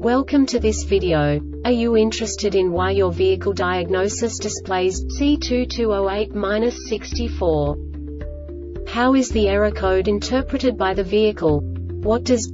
Welcome to this video. Are you interested in why your vehicle diagnosis displays C2208-64? How is the error code interpreted by the vehicle? What does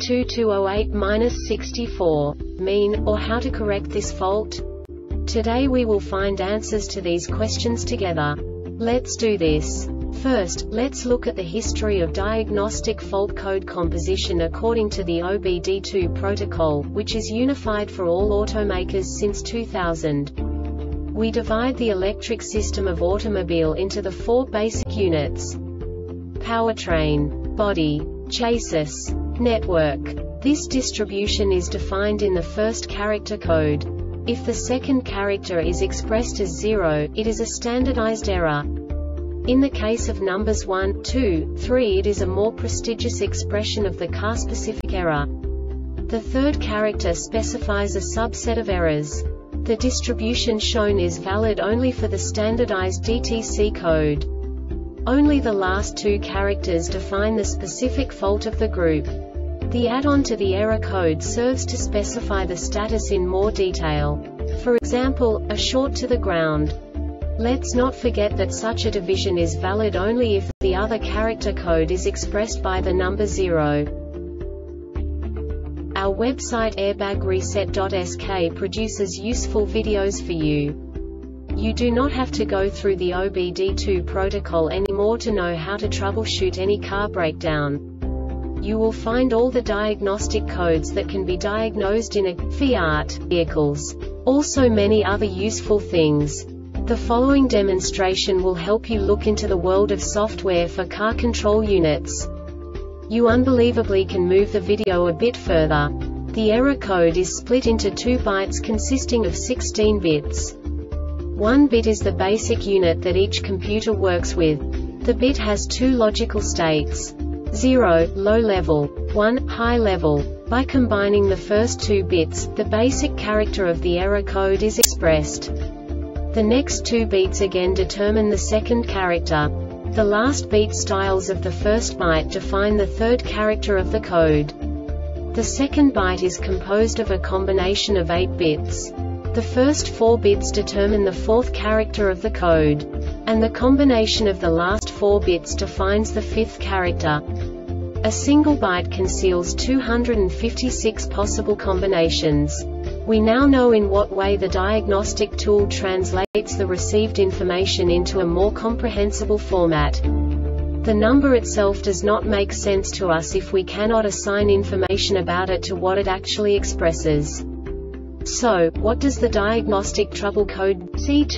C2208-64 mean, or how to correct this fault? Today we will find answers to these questions together. Let's do this. First, let's look at the history of diagnostic fault code composition according to the OBD2 protocol, which is unified for all automakers since 2000. We divide the electric system of automobile into the four basic units: powertrain, body, chassis, network. This distribution is defined in the first character code. If the second character is expressed as 0, it is a standardized error. In the case of numbers 1, 2, 3, it is a more prestigious expression of the car-specific error. The third character specifies a subset of errors. The distribution shown is valid only for the standardized DTC code. Only the last two characters define the specific fault of the group. The add-on to the error code serves to specify the status in more detail. For example, a short to the ground. Let's not forget that such a division is valid only if the other character code is expressed by the number 0. Our website airbagreset.sk produces useful videos for you. You do not have to go through the OBD2 protocol anymore to know how to troubleshoot any car breakdown. You will find all the diagnostic codes that can be diagnosed in a Fiat vehicles. Also many other useful things. The following demonstration will help you look into the world of software for car control units. You unbelievably can move the video a bit further. The error code is split into 2 bytes consisting of 16 bits. 1 bit is the basic unit that each computer works with. The bit has 2 logical states: 0, low level, 1, high level. By combining the first 2 bits, the basic character of the error code is expressed. The next 2 beats again determine the second character. The last beat styles of the first byte define the third character of the code. The second byte is composed of a combination of 8 bits. The first 4 bits determine the fourth character of the code. And the combination of the last 4 bits defines the fifth character. A single byte conceals 256 possible combinations. We now know in what way the diagnostic tool translates the received information into a more comprehensible format. The number itself does not make sense to us if we cannot assign information about it to what it actually expresses. So, what does the diagnostic trouble code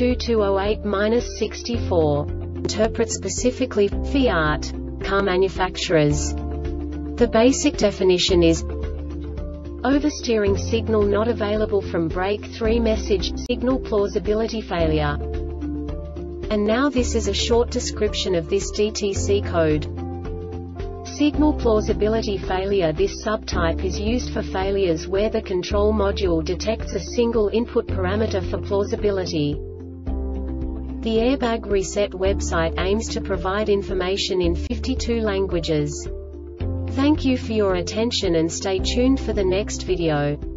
C2208-64 interpret specifically for Fiat car manufacturers? The basic definition is oversteering signal not available from brake 3 message, signal plausibility failure. And now this is a short description of this DTC code. Signal plausibility failure. This subtype is used for failures where the control module detects a single input parameter for plausibility. The Airbag Reset website aims to provide information in 52 languages. Thank you for your attention and stay tuned for the next video.